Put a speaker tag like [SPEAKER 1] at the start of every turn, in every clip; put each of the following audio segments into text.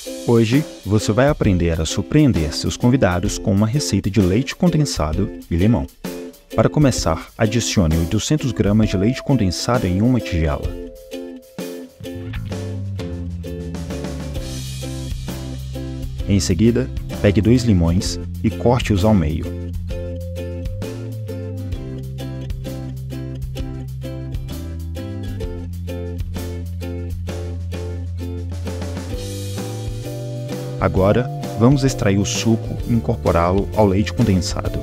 [SPEAKER 1] Hoje, você vai aprender a surpreender seus convidados com uma receita de leite condensado e limão. Para começar, adicione 800 gramas de leite condensado em uma tigela. Em seguida, pegue 2 limões e corte-os ao meio. Agora, vamos extrair o suco e incorporá-lo ao leite condensado.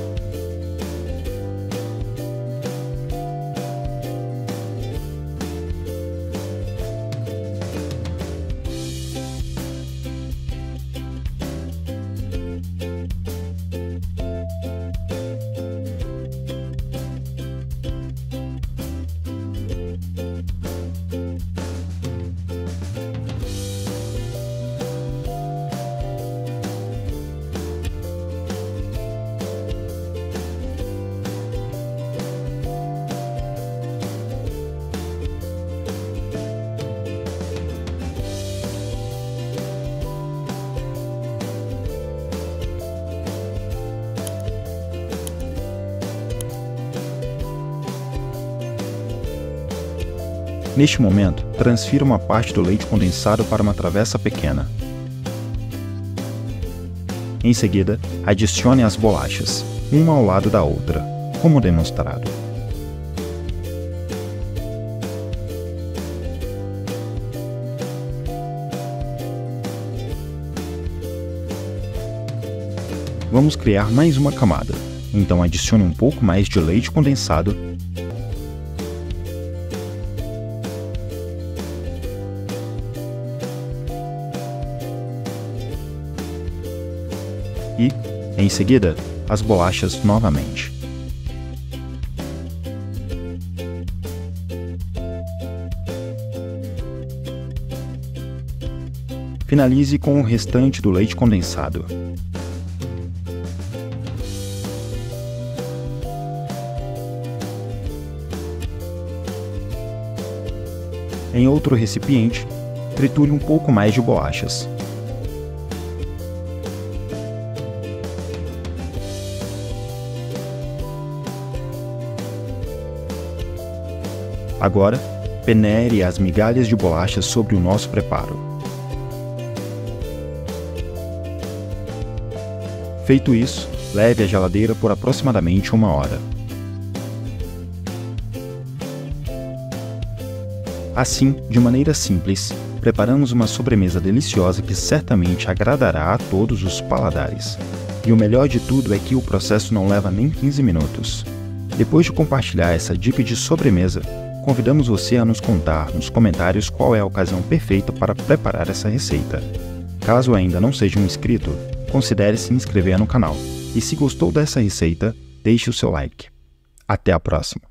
[SPEAKER 1] Neste momento, transfira uma parte do leite condensado para uma travessa pequena. Em seguida, adicione as bolachas, uma ao lado da outra, como demonstrado. Vamos criar mais uma camada, então adicione um pouco mais de leite condensado e, em seguida, as bolachas novamente. Finalize com o restante do leite condensado. Em outro recipiente, triture um pouco mais de bolachas. Agora, peneire as migalhas de bolacha sobre o nosso preparo. Feito isso, leve à geladeira por aproximadamente 1 hora. Assim, de maneira simples, preparamos uma sobremesa deliciosa que certamente agradará a todos os paladares. E o melhor de tudo é que o processo não leva nem 15 minutos. Depois de compartilhar essa dica de sobremesa, convidamos você a nos contar nos comentários qual é a ocasião perfeita para preparar essa receita. Caso ainda não seja um inscrito, considere se inscrever no canal. E se gostou dessa receita, deixe o seu like. Até a próxima!